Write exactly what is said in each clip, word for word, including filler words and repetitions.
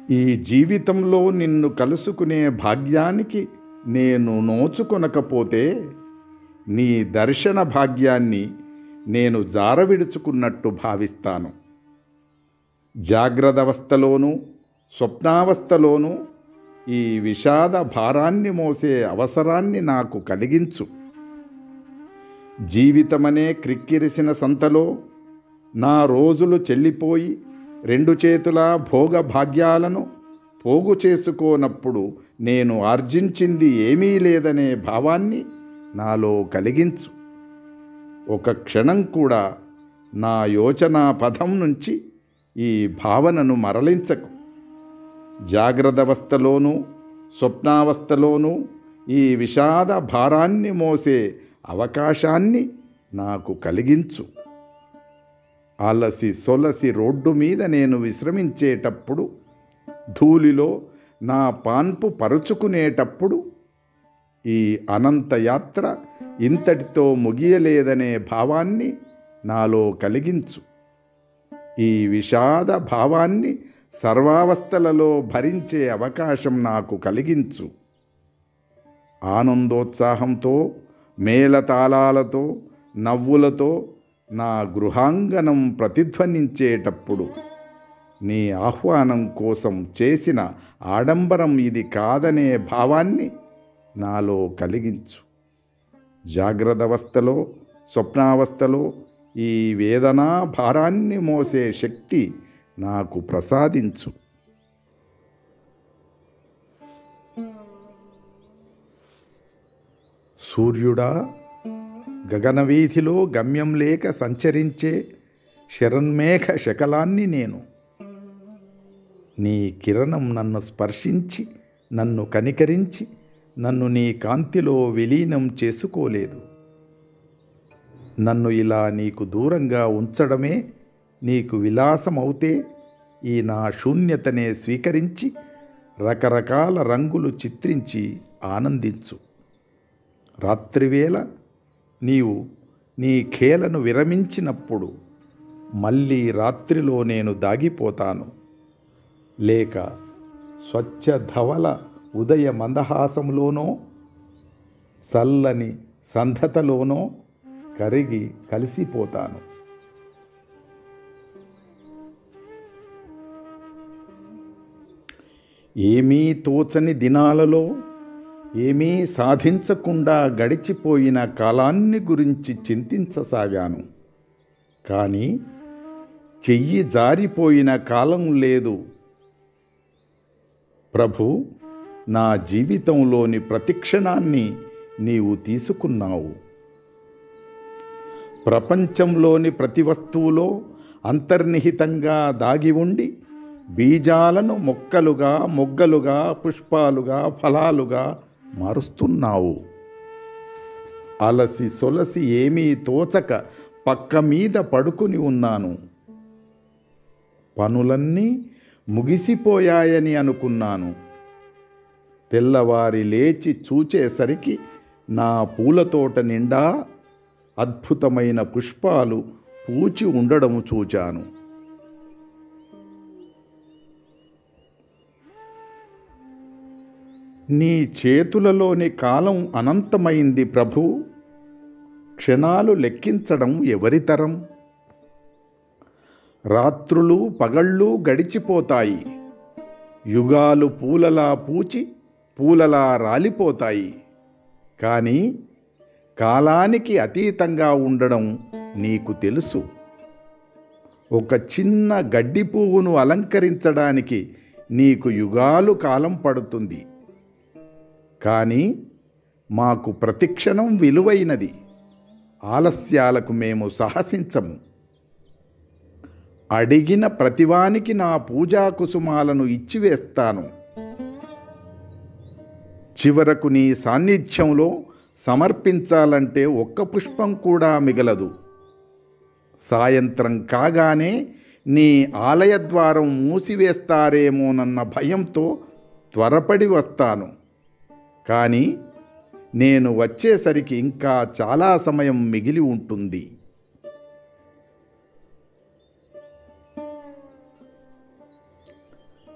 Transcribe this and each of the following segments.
ఈ జీవితంలో నిన్ను కలుసుకునే భాగ్యానికి నేను నోచుకొనకపోతే నీ దర్శన భాగ్యాన్ని నేను జారవిడుచుకున్నట్టు భావిస్తాను. జాగ్రత్తవస్థలోనూ స్వప్నావస్థలోనూ ఈ విషాద భారాన్ని మోసే అవసరాన్ని నాకు కలిగించు. జీవితమనే క్రిక్కిరిసిన సంతలో నా రోజులు చెల్లిపోయి రెండు చేతుల భోగ భాగ్యాలను పోగు చేసుకోనప్పుడు నేను ఆర్జించింది ఏమీ లేదనే భావాన్ని నాలో కలిగించు. ఒక క్షణం కూడా నా యోచనా పథం నుంచి ఈ భావనను మరలించకు. జాగ్రత్తవస్థలోనూ స్వప్నావస్థలోనూ ఈ విషాద భారాన్ని మోసే అవకాశాన్ని నాకు కలిగించు. అలసి సొలసి రోడ్డు మీద నేను విశ్రమించేటప్పుడు, ధూళిలో నా పాన్పు పరుచుకునేటప్పుడు ఈ అనంత యాత్ర ఇంతటితో ముగియలేదనే భావాన్ని నాలో కలిగించు. ఈ విషాద భావాన్ని సర్వావస్థలలో భరించే అవకాశం నాకు కలిగించు. ఆనందోత్సాహంతో, మేళతాళాలతో, నవ్వులతో నా గృహాంగణం ప్రతిధ్వనించేటప్పుడు నీ ఆహ్వానం కోసం చేసిన ఆడంబరం ఇది కాదనే భావాన్ని నాలో కలిగించు. జాగ్రత్తవస్థలో స్వప్నావస్థలో ఈ వేదనా భారాన్ని మోసే శక్తి నాకు ప్రసాదించు. సూర్యుడా, గగనవీధిలో గమ్యం లేక సంచరించే శరన్మేఘ శకలాన్ని నేను. నీ కిరణం నన్ను స్పర్శించి, నన్ను కనికరించి, నన్ను నీ కాంతిలో విలీనం చేసుకోలేదు. నన్ను ఇలా నీకు దూరంగా ఉంచడమే నీకు విలాసమవుతే ఈ నా శూన్యతనే స్వీకరించి రకరకాల రంగులు చిత్రించి ఆనందించు. రాత్రివేళ నీవు నీ ఖేలను విరమించినప్పుడు మళ్ళీ రాత్రిలో నేను దాగిపోతాను. లేక స్వచ్ఛ ధవల ఉదయ మందహాసంలోనో చల్లని సంధతలోనో కరిగి కలిసిపోతాను. ఏమీ తోచని దినాలలో ఏమీ సాధించకుండా గడిచిపోయిన కాలాన్ని గురించి చింతించసాగాను. కానీ చెయ్యి జారిపోయిన కాలం లేదు. ప్రభు, నా జీవితంలోని ప్రతిక్షణాన్ని నీవు తీసుకున్నావు. ప్రపంచంలోని ప్రతి వస్తువులో అంతర్నిహితంగా దాగి ఉండి బీజాలను మొక్కలుగా, మొగ్గలుగా, పుష్పాలుగా, ఫలాలుగా మారుస్తున్నావు. అలసి సొలసి ఏమీ తోచక పక్క మీద పడుకుని ఉన్నాను. పనులన్నీ ముగిసిపోయాయని అనుకున్నాను. తెల్లవారి లేచి చూచేసరికి నా పూలతోట నిండా అద్భుతమైన పుష్పాలు పూచి ఉండడం చూచాను. నీ చేతులలోని కాలం అనంతమైంది ప్రభు. క్షణాలు లెక్కించడం ఎవరితరం? రాత్రులు పగళ్ళు గడిచిపోతాయి. యుగాలు పూలలా పూచి పూలలా రాలిపోతాయి. కానీ కాలానికి అతీతంగా ఉండడం నీకు తెలుసు. ఒక చిన్న గడ్డి పువ్వును అలంకరించడానికి నీకు యుగాలు కాలం పడుతుంది. కానీ మాకు ప్రతిక్షణం విలువైనది. ఆలస్యాలకు మేము సాహసించము. అడిగిన ప్రతివానికి నా పూజా కుసుమాలను ఇచ్చివేస్తాను. చివరకు నీ సాన్నిధ్యంలో సమర్పించాలంటే ఒక్క పుష్పం కూడా మిగలదు. సాయంత్రం కాగానే నీ ఆలయ ద్వారం మూసివేస్తారేమోనన్న భయంతో త్వరపడి వస్తాను. కానీ నేను వచ్చేసరికి ఇంకా చాలా సమయం మిగిలి ఉంటుంది.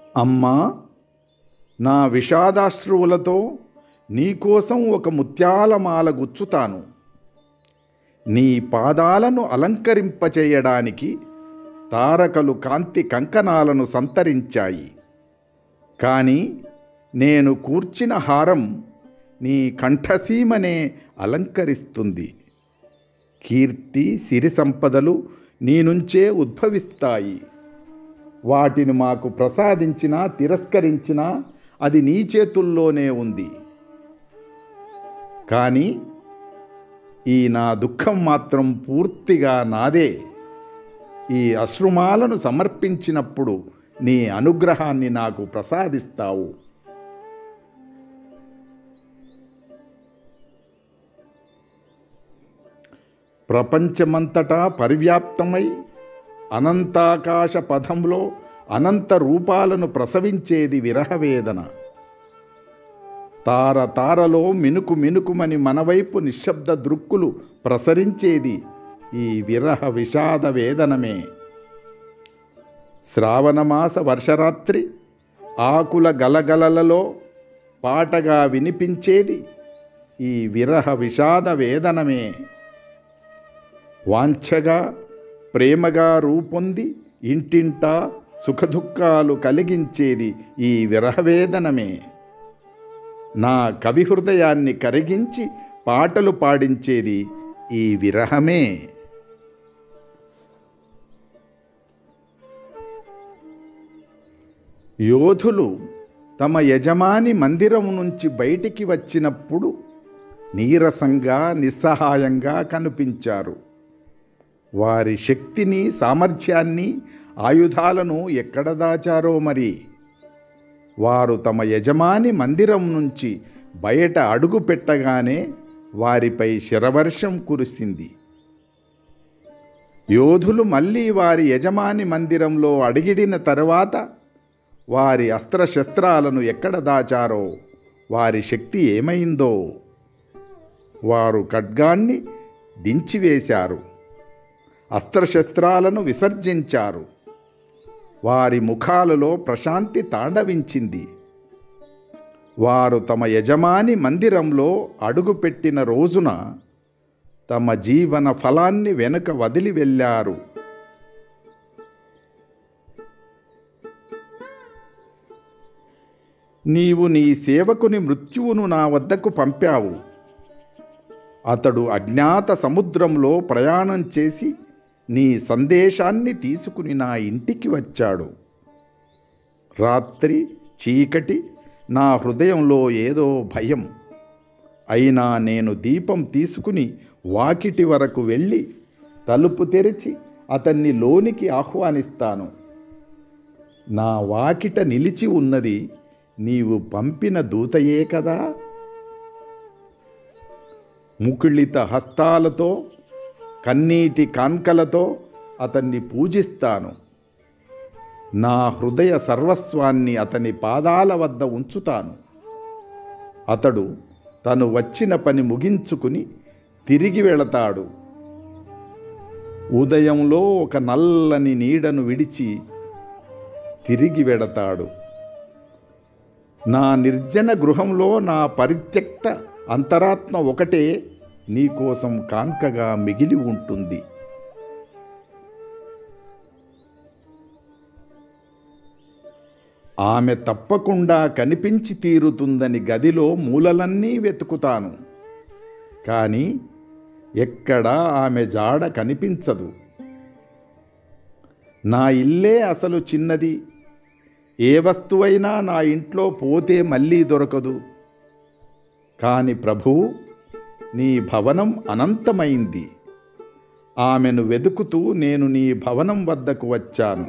అమ్మా, నా విషాదాశ్రువులతో నీకోసం ఒక ముత్యాలమాల గుచ్చుతాను. నీ పాదాలను అలంకరింపచేయడానికి తారకలు కాంతి కంకణాలను సంతరించాయి. కానీ నేను కూర్చిన హారం నీ కంఠసీమనే అలంకరిస్తుంది. కీర్తి, సిరి సంపదలు నీ నుంచే ఉద్భవిస్తాయి. వాటిని మాకు ప్రసాదించినా తిరస్కరించినా అది నీ చేతుల్లోనే ఉంది. కానీ ఈ నా దుఃఖం మాత్రం పూర్తిగా నాదే. ఈ అశ్రుమాలను సమర్పించినప్పుడు నీ అనుగ్రహాన్ని నాకు ప్రసాదిస్తావు. ప్రపంచమంతటా పరివ్యాప్తమై అనంతాకాశ పథంలో అనంత రూపాలను ప్రసవించేది విరహవేదన. తార తారలో మినుకు మినుకుమని మనవైపు నిశ్శబ్ద దృక్కులు ప్రసరించేది ఈ విరహ విషాద వేదనమే. శ్రావణమాస వర్షరాత్రి ఆకుల గలగలలలో పాటగా వినిపించేది ఈ విరహ విషాద వేదనమే. వాంఛగా ప్రేమగా రూపొంది ఇంటింటా సుఖదుఖాలు కలిగించేది ఈ విరహవేదనమే. నా కవి హృదయాన్ని కరిగించి పాటలు పాడించేది ఈ విరహమే. యోధులు తమ యజమాని మందిరం నుంచి బయటికి వచ్చినప్పుడు నీరసంగా నిస్సహాయంగా కనిపించారు. వారి శక్తిని, సామర్థ్యాన్ని, ఆయుధాలను ఎక్కడ దాచారో మరి. వారు తమ యజమాని మందిరం నుంచి బయట అడుగు పెట్టగానే వారిపై శరవర్షం కురిసింది. యోధులు మళ్ళీ వారి యజమాని మందిరంలో అడిగిడిన తరువాత వారి అస్త్రశస్త్రాలను ఎక్కడ దాచారో, వారి శక్తి ఏమైందో. వారు ఖడ్గాన్ని దించివేశారు, అస్త్రశస్త్రాలను విసర్జించారు. వారి ముఖాలలో ప్రశాంతి తాండవించింది. వారు తమ యజమాని మందిరంలో అడుగుపెట్టిన రోజున తమ జీవన ఫలాన్ని వెనుక వదిలి వెళ్ళారు. నీవు నీ సేవకుని మృత్యువును నా వద్దకు పంపావు. అతడు అజ్ఞాత సముద్రంలో ప్రయాణం చేసి నీ సందేశాన్ని తీసుకుని నా ఇంటికి వచ్చాడు. రాత్రి చీకటి, నా హృదయంలో ఏదో భయం. అయినా నేను దీపం తీసుకుని వాకిటి వరకు వెళ్ళి తలుపు తెరిచి అతన్ని లోనికి ఆహ్వానిస్తాను. నా వాకిట నిలిచి ఉన్నది నీవు పంపిన దూతయే కదా. ముకుళిత హస్తాలతో, కన్నీటి కాన్కలతో అతన్ని పూజిస్తాను. నా హృదయ సర్వస్వాన్ని అతని పాదాల వద్ద ఉంచుతాను. అతడు తను వచ్చిన పని ముగించుకుని తిరిగి వెళతాడు. ఉదయంలో ఒక నల్లని నీడను విడిచి తిరిగి వెడతాడు. నా నిర్జన గృహంలో నా పరిత్యక్త అంతరాత్మ ఒకటే నీకోసం కాన్కగా మిగిలి ఉంటుంది. ఆమె తప్పకుండా కనిపించి తీరుతుందని గదిలో మూలలన్నీ వెతుకుతాను. కానీ ఎక్కడా ఆమె జాడ కనిపించదు. నా ఇల్లే అసలు చిన్నది. ఏ వస్తువైనా నా ఇంట్లో పోతే మళ్ళీ దొరకదు. కాని ప్రభువు, నీ భవనం అనంతమైంది. ఆమెను వెతుకుతూ నేను నీ భవనం వద్దకు వచ్చాను.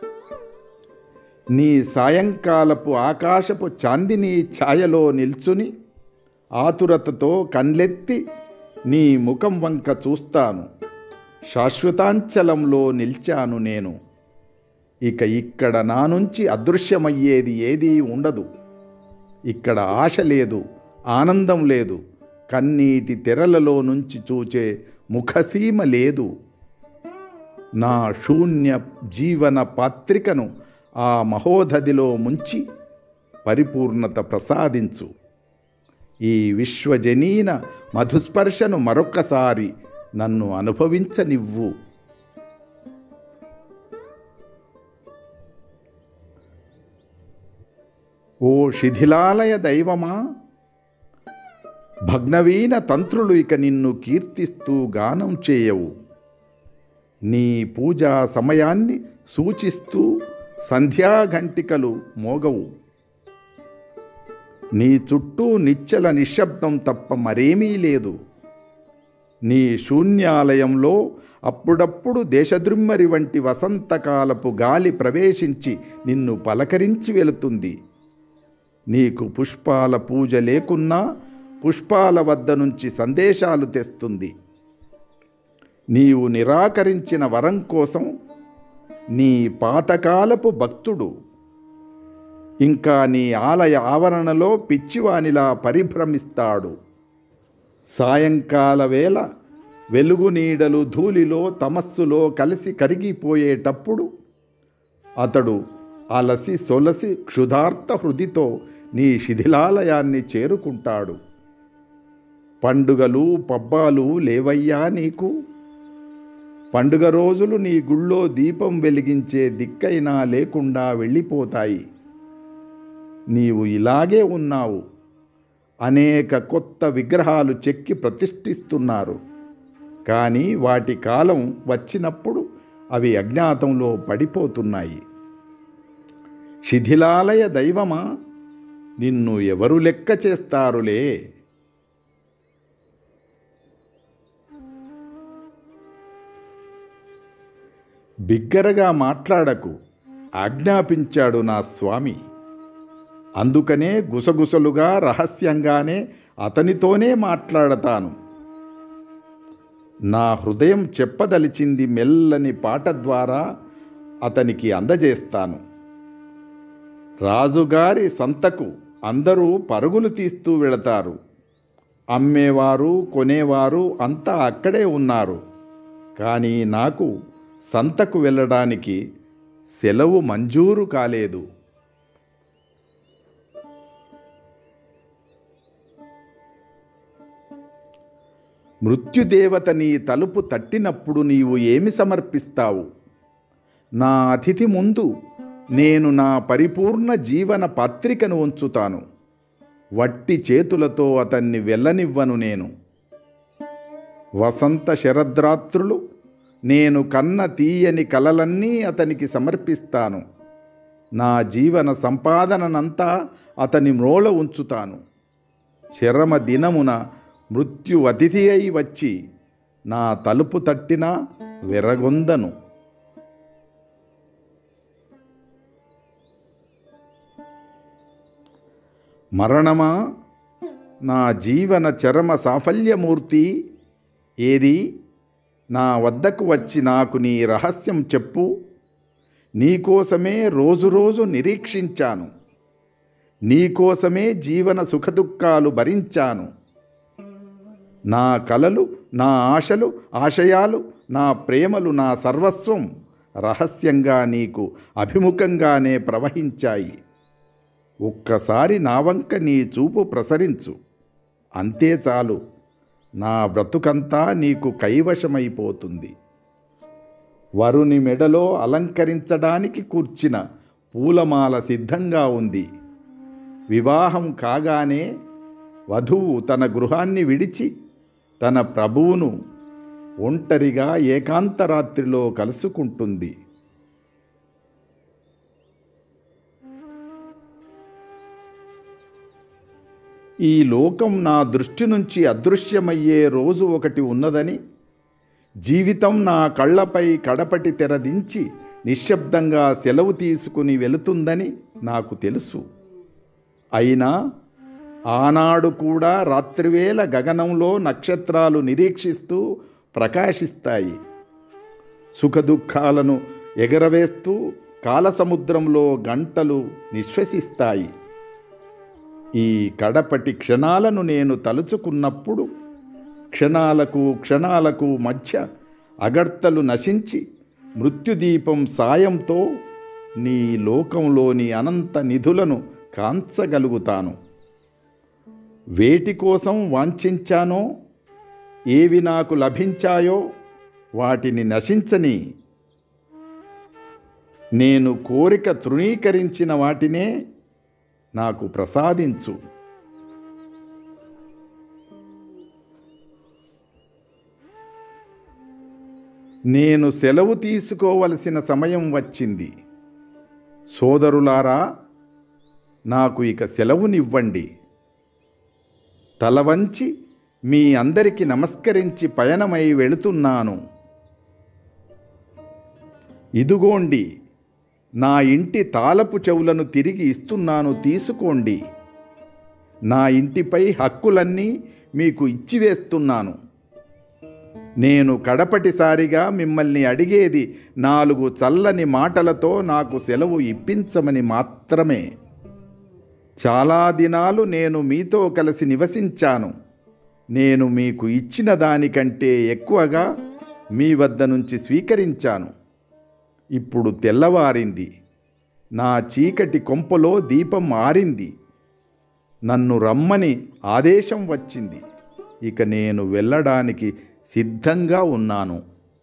నీ సాయంకాలపు ఆకాశపు చాందిని ఛాయలో నిల్చుని ఆతురతతో కళ్ళెత్తి నీ ముఖం వంక చూస్తాను. శాశ్వతాంచలంలో నిల్చాను నేను. ఇక ఇక్కడ నా నుంచి అదృశ్యమయ్యేది ఏదీ ఉండదు. ఇక్కడ ఆశ లేదు, ఆనందం లేదు, కన్నీటి తెరలలో నుంచి చూచే ముఖసీమ లేదు. నా శూన్య జీవన పాత్రికను ఆ మహోదధిలో ముంచి పరిపూర్ణత ప్రసాదించు. ఈ విశ్వజనీన మధుస్పర్శను మరొక్కసారి నన్ను అనుభవించనివ్వు. ఓ శిథిలాలయ దైవమా, భగ్నవీన తంత్రులు ఇక నిన్ను కీర్తిస్తూ గానం చేయవు. నీ పూజా సమయాన్ని సూచిస్తూ సంధ్యాఘంటికలు మోగవు. నీ చుట్టూ నిశ్చల నిశ్శబ్దం తప్ప మరేమీ లేదు. నీ శూన్యాలయంలో అప్పుడప్పుడు దేశద్రుమ్మరి వంటి వసంతకాలపు గాలి ప్రవేశించి నిన్ను పలకరించి వెళుతుంది. నీకు పుష్పాల పూజ లేకున్నా పుష్పాల వద్ద నుంచి సందేశాలు తెస్తుంది. నీవు నిరాకరించిన వరం కోసం నీ పాతకాలపు భక్తుడు ఇంకా నీ ఆలయ ఆవరణలో పిచ్చివానిలా పరిభ్రమిస్తాడు. సాయంకాల వేళ వెలుగు నీడలు ధూళిలో తమస్సులో కలిసి కరిగిపోయేటప్పుడు అతడు అలసి సొలసి క్షుధార్త హృదితో నీ శిథిలాలయాన్ని చేరుకుంటాడు. పండుగలు పబ్బాలు లేవయ్యా నీకు. పండుగ రోజులు నీ గుళ్ళో దీపం వెలిగించే దిక్కైనా లేకుండా వెళ్ళిపోతాయి. నీవు ఇలాగే ఉన్నావు. అనేక కొత్త విగ్రహాలు చెక్కి ప్రతిష్ఠిస్తున్నారు. కానీ వాటి కాలం వచ్చినప్పుడు అవి అజ్ఞాతంలో పడిపోతున్నాయి. శిథిలాలయ దైవమా, నిన్ను ఎవరు లెక్క చేస్తారులే. బిగ్గరగా మాట్లాడకు, ఆజ్ఞాపించాడు నా స్వామి. అందుకనే గుసగుసలుగా రహస్యంగానే అతనితోనే మాట్లాడతాను. నా హృదయం చెప్పదలిచింది మెల్లని పాట ద్వారా అతనికి అందజేస్తాను. రాజుగారి సంతకు అందరూ పరుగులు తీస్తూ వెళతారు. అమ్మేవారు కొనేవారు అంతా అక్కడే ఉన్నారు. కానీ నాకు సంతకు వెళ్ళడానికి సెలవు మంజూరు కాలేదు. మృత్యుదేవత నీ తలుపు తట్టినప్పుడు నీవు ఏమి సమర్పిస్తావు? నా అతిథి ముందు నేను నా పరిపూర్ణ జీవన పత్రికను ఉంచుతాను. వట్టి చేతులతో అతన్ని వెళ్ళనివ్వను నేను. వసంత శరద్రాత్రులు నేను కన్న తీయని కలలన్నీ అతనికి సమర్పిస్తాను. నా జీవన సంపాదననంతా అతని మ్రోల ఉంచుతాను. చరమ దినమున మృత్యు అతిథి అయి వచ్చి నా తలుపు తట్టినా వెరగొందను. మరణమా, నా జీవన చరమ సాఫల్యమూర్తి ఏది? నా వద్దకు వచ్చి నాకు నీ రహస్యం చెప్పు. నీకోసమే రోజు రోజు నిరీక్షించాను. నీకోసమే జీవన సుఖదుఖాలు భరించాను. నా కలలు, నా ఆశలు, ఆశయాలు, నా ప్రేమలు, నా సర్వస్వం రహస్యంగా నీకు అభిముఖంగానే ప్రవహించాయి. ఒక్కసారి నా వంక నీ చూపు ప్రసరించు, అంతే చాలు. నా బ్రతుకంతా నీకు కైవశమైపోతుంది. వరుని మెడలో అలంకరించడానికి కూర్చిన పూలమాల సిద్ధంగా ఉంది. వివాహం కాగానే వధువు తన గృహాన్ని విడిచి తన ప్రభువును ఒంటరిగా ఏకాంతరాత్రిలో కలుసుకుంటుంది. ఈ లోకం నా దృష్టి నుంచి అదృశ్యమయ్యే రోజు ఒకటి ఉన్నదని, జీవితం నా కళ్ళపై కడపటి తెరదించి నిశ్శబ్దంగా సెలవు తీసుకుని వెళుతుందని నాకు తెలుసు. అయినా ఆనాడు కూడా రాత్రివేళ గగనంలో నక్షత్రాలు నిరీక్షిస్తూ ప్రకాశిస్తాయి. సుఖదుఖాలను ఎగరవేస్తూ కాలసముద్రంలో గంటలు నిశ్వసిస్తాయి. ఈ కడపటి క్షణాలను నేను తలుచుకున్నప్పుడు క్షణాలకు క్షణాలకు మధ్య అగర్తలు నశించి మృత్యుదీపం సాయంతో నీ లోకంలోని అనంత నిధులను కాంచగలుగుతాను. వేటి కోసం వాంఛించానో, ఏవి నాకు లభించాయో వాటిని నశించని. నేను కోరిక తృణీకరించిన వాటినే నాకు ప్రసాదించు. నేను సెలవు తీసుకోవలసిన సమయం వచ్చింది. సోదరులారా, నాకు ఇక సెలవునివ్వండి. తల వంచి మీ అందరికీ నమస్కరించి పయనమై వెళుతున్నాను. ఇదుగోండి, నా ఇంటి తాళపు చెవులను తిరిగి ఇస్తున్నాను, తీసుకోండి. నా ఇంటిపై హక్కులన్నీ మీకు ఇచ్చివేస్తున్నాను. నేను కడపటిసారిగా మిమ్మల్ని అడిగేది నాలుగు చల్లని మాటలతో నాకు సెలవు ఇప్పించమని మాత్రమే. చాలా దినాలు నేను మీతో కలిసి నివసించాను. నేను మీకు ఇచ్చిన దానికంటే ఎక్కువగా మీ వద్ద నుంచి స్వీకరించాను. ఇప్పుడు తెల్లవారింది. నా చీకటి కొంపలో దీపం ఆరింది. నన్ను రమ్మని ఆదేశం వచ్చింది. ఇక నేను వెళ్ళడానికి సిద్ధంగా ఉన్నాను.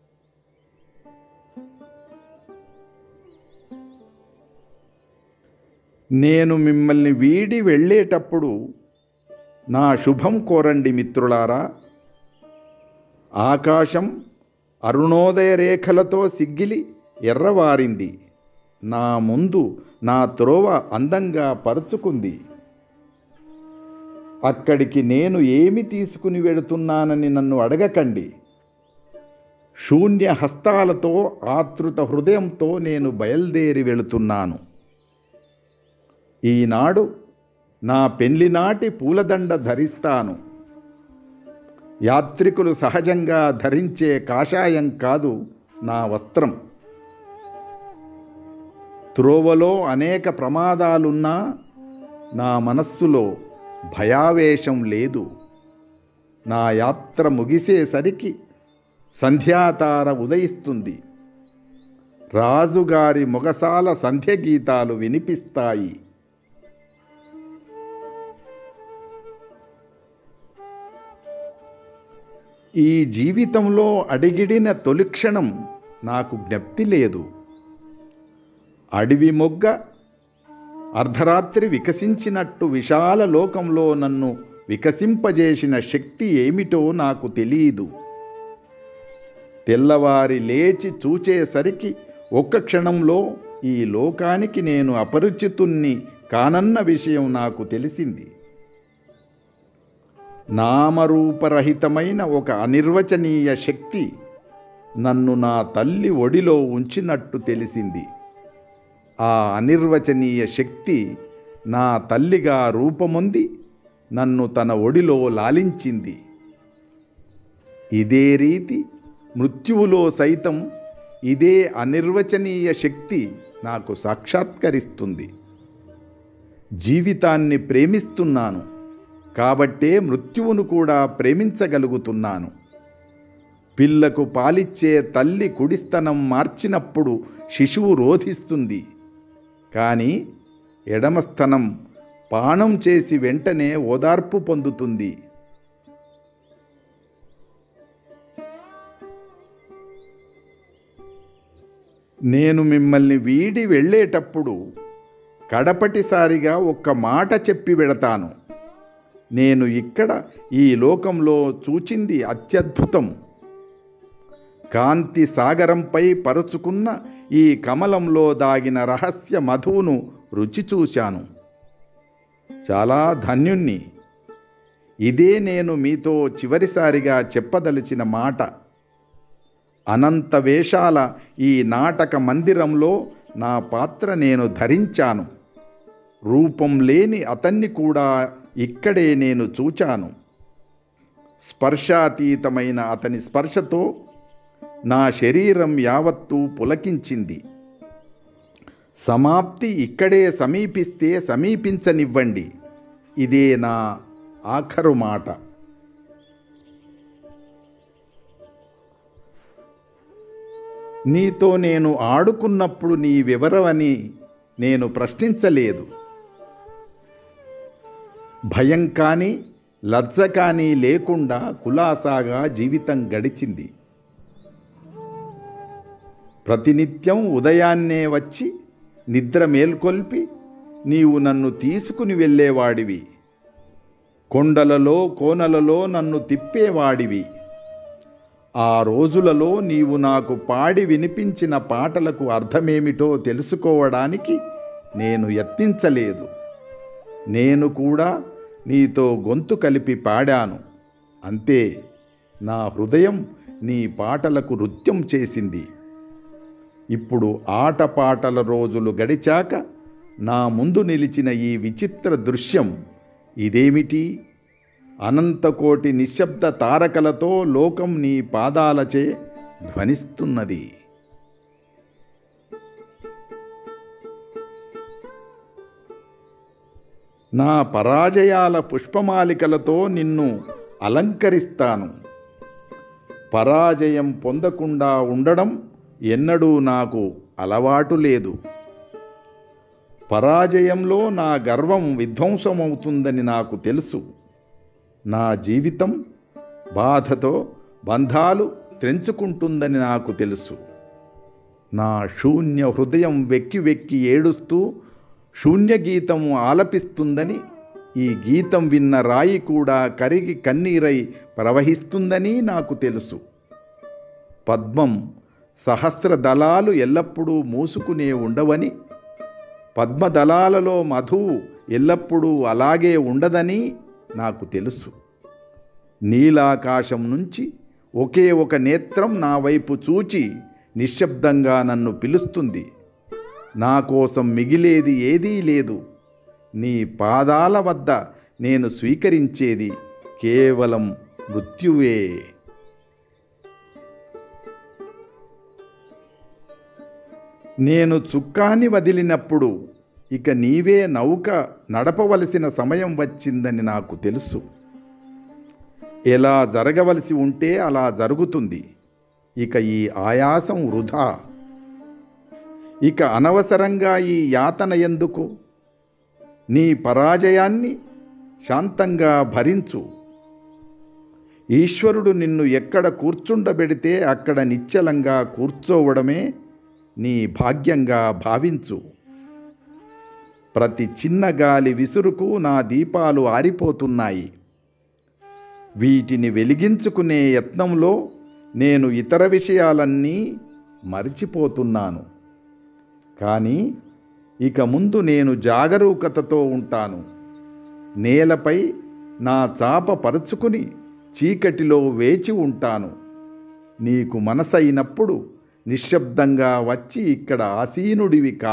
నేను మిమ్మల్ని వీడి వెళ్ళేటప్పుడు నా శుభం కోరండి మిత్రులారా. ఆకాశం అరుణోదయ రేఖలతో సిగ్గిలి ఎర్రవారింది. నా ముందు నా త్రోవ అందంగా పరుచుకుంది. అక్కడికి నేను ఏమి తీసుకుని వెడుతున్నానని నన్ను అడగకండి. శూన్య హస్తాలతో, ఆతృత హృదయంతో నేను బయలుదేరి వెళుతున్నాను. ఈనాడు నా పెళ్లినాటి పూలదండ ధరిస్తాను. యాత్రికులు సహజంగా ధరించే కాషాయం కాదు నా వస్త్రం. త్రోవలో అనేక ప్రమాదాలున్నా నా మనస్సులో భయావేశం లేదు. నా యాత్ర ముగిసేసరికి సంధ్యాతార ఉదయిస్తుంది. రాజుగారి మొగసాల సంధ్య గీతాలు వినిపిస్తాయి. ఈ జీవితంలో అడిగిడిన తొలి క్షణం నాకు జ్ఞప్తి లేదు. అడవి మొగ్గ అర్ధరాత్రి వికసించినట్టు విశాల లోకంలో నన్ను వికసింపజేసిన శక్తి ఏమిటో నాకు తెలియదు. తెల్లవారి లేచి చూచేసరికి ఒక్క క్షణంలో ఈ లోకానికి నేను అపరిచితుణ్ణి కానన్న విషయం నాకు తెలిసింది. నామరూపరహితమైన ఒక అనిర్వచనీయ శక్తి నన్ను నా తల్లి ఒడిలో ఉంచినట్టు తెలిసింది. ఆ అనిర్వచనీయ శక్తి నా తల్లిగా రూపమొంది నన్ను తన ఒడిలో లాలించింది. ఇదే రీతి మృత్యువులో సైతం ఇదే అనిర్వచనీయ శక్తి నాకు సాక్షాత్కరిస్తుంది. జీవితాన్ని ప్రేమిస్తున్నాను కాబట్టే మృత్యువును కూడా ప్రేమించగలుగుతున్నాను. పిల్లకు పాలిచ్చే తల్లి కుడిస్తనం మార్చినప్పుడు శిశువు రోధిస్తుంది. కానీ ఎడమస్తనం పానం చేసి వెంటనే ఓదార్పు పొందుతుంది. నేను మిమ్మల్ని వీడి వెళ్ళేటప్పుడు కడపటిసారిగా ఒక్క మాట చెప్పి వెడతాను. నేను ఇక్కడ ఈ లోకంలో చూచింది అత్యద్భుతం. కాంతి సాగరంపై పరుచుకున్న ఈ కమలంలో దాగిన రహస్య మధువును రుచి చూశాను. చాలా ధన్యుణ్ణి. ఇదే నేను మీతో చివరిసారిగా చెప్పదలిచిన మాట. అనంత వేషాల ఈ నాటక మందిరంలో నా పాత్ర నేను ధరించాను. రూపం లేని అతన్ని కూడా ఇక్కడే నేను చూచాను. స్పర్శాతీతమైన అతని స్పర్శతో నా శరీరం యావత్తూ పులకించింది. సమాప్తి ఇక్కడే సమీపిస్తే సమీపించనివ్వండి. ఇదే నా ఆఖరు మాట. నీతో నేను ఆడుకున్నప్పుడు నీ వివరమని నేను ప్రశ్నించలేదు. భయం కానీ లజ్జ కానీ లేకుండా కులాసాగా జీవితం గడిచింది. ప్రతినిత్యం ఉదయాన్నే వచ్చి నిద్ర మేల్కొల్పి నీవు నన్ను తీసుకుని వెళ్ళేవాడివి. కొండలలో కోనలలో నన్ను తిప్పేవాడివి. ఆ రోజులలో నీవు నాకు పాడి వినిపించిన పాటలకు అర్థమేమిటో తెలుసుకోవడానికి నేను యత్నించలేదు. నేను కూడా నీతో గొంతు కలిపి పాడాను. అంతే, నా హృదయం నీ పాటలకు నృత్యం చేసింది. ఇప్పుడు ఆటపాటల రోజులు గడిచాక నా ముందు నిలిచిన ఈ విచిత్ర దృశ్యం ఇదేమిటి? అనంతకోటి నిశ్శబ్ద తారకలతో లోకం నీ పాదాలచే ధ్వనిస్తున్నది. నా పరాజయాల పుష్పమాలికలతో నిన్ను అలంకరిస్తాను. పరాజయం పొందకుండా ఉండడం ఎన్నడూ నాకు అలవాటు లేదు. పరాజయంలో నా గర్వం విధ్వంసమవుతుందని నాకు తెలుసు. నా జీవితం బాధతో బంధాలు త్రెంచుకుంటుందని నాకు తెలుసు. నా శూన్య హృదయం వెక్కి వెక్కి ఏడుస్తూ శూన్య గీతం ఆలపిస్తుందని, ఈ గీతం విన్న రాయి కూడా కరిగి కన్నీరై ప్రవహిస్తుందని నాకు తెలుసు. పద్మం సహస్ర దళాలు ఎల్లప్పుడూ మూసుకునే ఉండవని, పద్మదళాలలో మధువు ఎల్లప్పుడూ అలాగే ఉండదని నాకు తెలుసు. నీలాకాశం నుంచి ఒకే ఒక నేత్రం నా వైపు చూచి నిశ్శబ్దంగా నన్ను పిలుస్తుంది. నా కోసం మిగిలేది ఏదీ లేదు. నీ పాదాల వద్ద నేను స్వీకరించేది కేవలం మృత్యువే. నేను చుక్కాని వదిలినప్పుడు ఇక నీవే నౌక నడపవలసిన సమయం వచ్చిందని నాకు తెలుసు. ఎలా జరగవలసి ఉంటే అలా జరుగుతుంది. ఇక ఈ ఆయాసం వృధా. ఇక అనవసరంగా ఈ యాతన ఎందుకు? నీ పరాజయాన్ని శాంతంగా భరించు. ఈశ్వరుడు నిన్ను ఎక్కడ కూర్చుండబెడితే అక్కడ నిశ్చలంగా కూర్చోవడమే నీ భాగ్యంగా భావించు. ప్రతి చిన్న గాలి విసురుకు నా దీపాలు ఆరిపోతున్నాయి. వీటిని వెలిగించుకునే యత్నంలో నేను ఇతర విషయాలన్నీ మరిచిపోతున్నాను. కానీ ఇక ముందు నేను జాగరూకతతో ఉంటాను. నేలపై నా చాప పరుచుకుని చీకటిలో వేచి ఉంటాను. నీకు మనసైనప్పుడు నిశ్శబ్దంగా వచ్చి ఇక్కడ ఆసీనుడివి కా.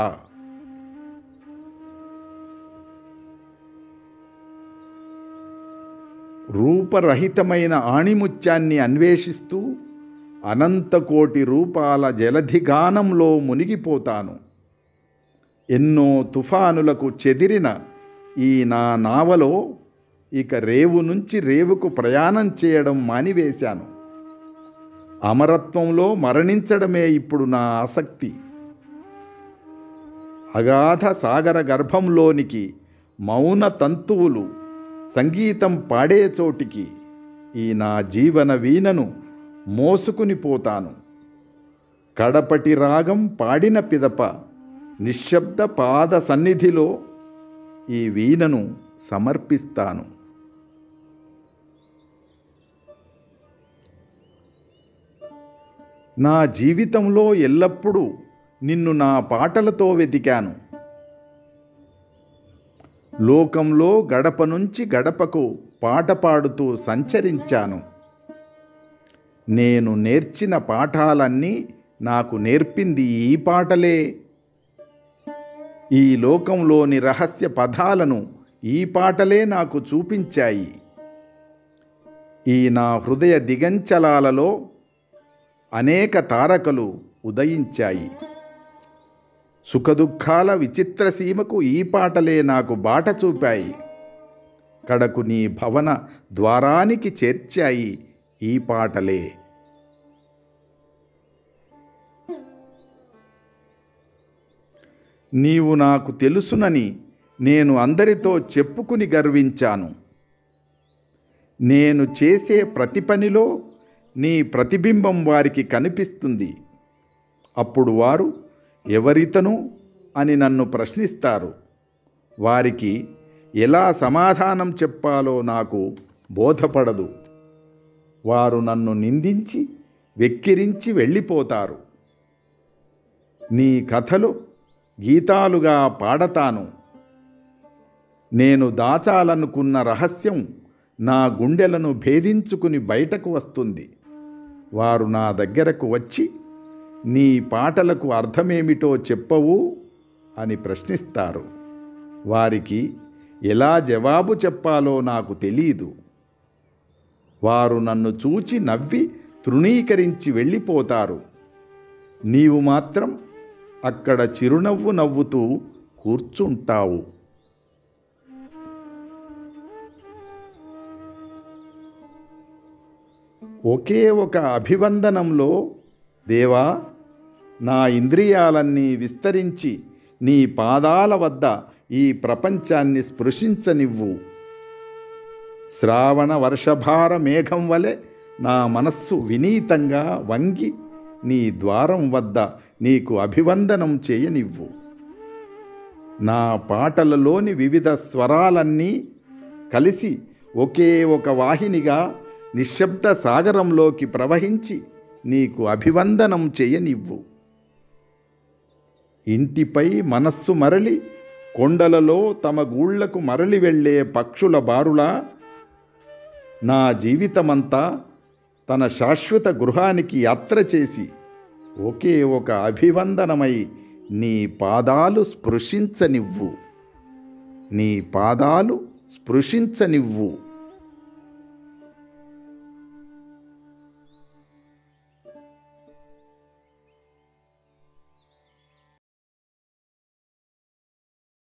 రూపరహితమైన ఆణిముత్యాన్ని అన్వేషిస్తూ అనంతకోటి రూపాల జలధిగానంలో మునిగిపోతాను. ఎన్నో తుఫానులకు చెదిరిన ఈ నా నావలో ఇక రేవు నుంచి రేవుకు ప్రయాణం చేయడం మానివేశాను. అమరత్వంలో మరణించడమే ఇప్పుడు నా ఆసక్తి. అగాధ సాగర గర్భంలోనికి మౌన తంతువులు సంగీతం పాడే చోటికి ఈ నా జీవన వీణను మోసుకుని పోతాను. కడపటి రాగం పాడిన పిదప నిశ్శబ్ద పాద సన్నిధిలో ఈ వీణను సమర్పిస్తాను. నా జీవితంలో ఎల్లప్పుడూ నిన్ను నా పాటలతో వెతికాను. లోకంలో గడప నుంచి గడపకు పాట పాడుతూ సంచరించాను. నేను నేర్చిన పాఠాలన్నీ నాకు నేర్పింది ఈ పాటలే. ఈ లోకంలోని రహస్య పదాలను ఈ పాటలే నాకు చూపించాయి. ఈ నా హృదయ దిగంచలాలలో అనేక తారకలు ఉదయించాయి. సుఖదుఖాల విచిత్ర సీమకు ఈ పాటలే నాకు బాట చూపాయి. కడకు నీ భవన ద్వారానికి చేర్చాయి ఈ పాటలే. నీవు నాకు తెలుసునని నేను అందరితో చెప్పుకుని గర్వించాను. నేను చేసే ప్రతి పనిలో నీ ప్రతిబింబం వారికి కనిపిస్తుంది. అప్పుడు వారు ఎవరితను అని నన్ను ప్రశ్నిస్తారు. వారికి ఎలా సమాధానం చెప్పాలో నాకు బోధపడదు. వారు నన్ను నిందించి వెక్కిరించి వెళ్ళిపోతారు. నీ కథలు గీతాలుగా పాడతాను. నేను దాచాలనుకున్న రహస్యం నా గుండెలను భేదించుకుని బయటకు వస్తుంది. వారు నా దగ్గరకు వచ్చి, నీ పాటలకు అర్థమేమిటో చెప్పవు అని ప్రశ్నిస్తారు. వారికి ఎలా జవాబు చెప్పాలో నాకు తెలీదు. వారు నన్ను చూచి నవ్వి తృణీకరించి వెళ్ళిపోతారు. నీవు మాత్రం అక్కడ చిరునవ్వు నవ్వుతూ కూర్చుంటావు. ఒకే ఒక అభివందనంలో, దేవా, నా ఇంద్రియాలన్నీ విస్తరించి నీ పాదాల వద్ద ఈ ప్రపంచాన్ని స్పృశించనివ్వు. శ్రావణ వర్షభార మేఘం వలె నా మనస్సు వినీతంగా వంగి నీ ద్వారం వద్ద నీకు అభివందనం చేయనివ్వు. నా పాటలలోని వివిధ స్వరాలన్నీ కలిసి ఒకే ఒక వాహినిగా నిశ్శబ్ద సాగరంలోకి ప్రవహించి నీకు అభివందనం చేయనివ్వు. ఇంటిపై మనస్సు మరలి కొండలలో తమ గూళ్లకు మరలి వెళ్ళే పక్షుల బారులా నా జీవితమంతా తన శాశ్వత గృహానికి యాత్ర చేసి ఒకే ఒక అభివందనమై నీ పాదాలు స్పృశించనివ్వు. నీ పాదాలు స్పృశించనివ్వు.